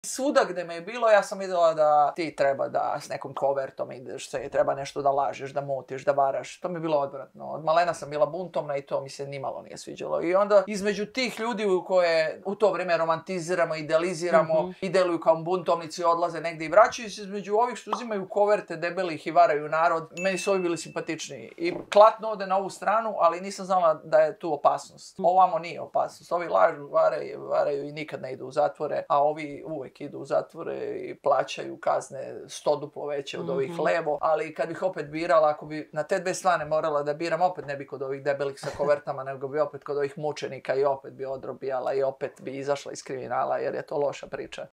Svuda gde me je bilo, ja sam vidjela da ti treba da s nekom kovertom ideš, treba nešto da lažeš, da mutiš, da varaš. To mi je bilo odvratno. Od malena sam bila buntovna i to mi se nimalo nije sviđalo. I onda između tih ljudi koje u to vrijeme romantiziramo, idealiziramo i deluju kao buntovnici, odlaze negdje i vraćaju se, između ovih što uzimaju koverte debelih i varaju narod, meni su ovi bili simpatičniji. I klatno ode na ovu stranu, ali nisam znala da je tu opasnost. Ovamo nije opasnost. Ovi lažu, varaju i nikad ne idu u zatvore, a ovi uvijek idu u zatvore i plaćaju kazne 100 duplo veće od ovih levo, ali kad bih opet birala, ako bi na te dve strane morala da biram, opet ne bi kod ovih debelih sa kovertama, nego bi opet kod ovih mučenika i opet bi odrobijala i opet bi izašla iz kriminala, jer je to loša priča.